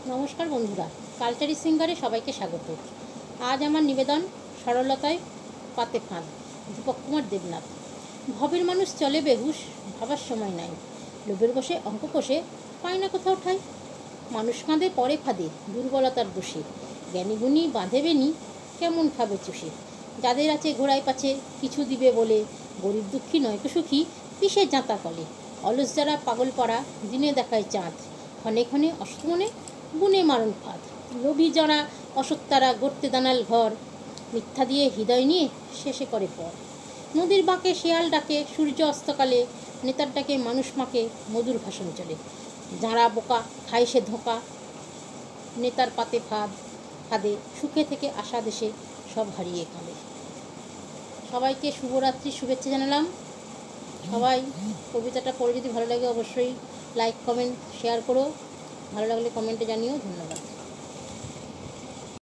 নমস্কার বন্ধুরা, কালচারি সিঙ্গারে সবাইকে স্বাগত। আজ আমার নিবেদন সরলতায় পাতে ফাঁদ, দীপক কুমার দেবনাথ। ভবের মানুষ চলে বেহুশ, ভাবার সময় নাই, লোভের বসে অঙ্ক কষে পায় না কোথাও ঠাই। মানুষ কাঁদে পরে ফাঁদে দুর্বলতার দোষে, জ্ঞানীগুণী বাঁধে বেনি কেমন খাবে চুষে। যাদের আছে ঘোড়ায় পাছে কিছু দিবে বলে, গরিব দুঃখী নয়তো সুখী পিসে জাঁতা কলে। অলস যারা পাগল পাড়া দিনে দেখায় চাঁদ, ক্ষণে ক্ষণে অষ্টমনে বুনে মারণ ফাঁদ। লোভী যারা অসত্যারা গড়তে দানাল ঘর, মিথ্যা দিয়ে হৃদয় নিয়ে শেষে করে পর। নদীর বাঁকে শেয়াল ডাকে সূর্য অস্তকালে, নেতার ডাকে মানুষ মাকে মধুর ভাষণ চলে। যারা বোকা খায় সে ধোঁকা, নেতার পাতে ফাঁদে সুখে থেকে আশা দেশে সব হারিয়ে কাঁদে। সবাইকে শুভরাত্রির শুভেচ্ছা জানালাম। সবাই কবিতাটা পড়ে যদি ভালো লাগে অবশ্যই লাইক কমেন্ট শেয়ার করো। ভালো লাগলে কমেন্টে জানিও। ধন্যবাদ।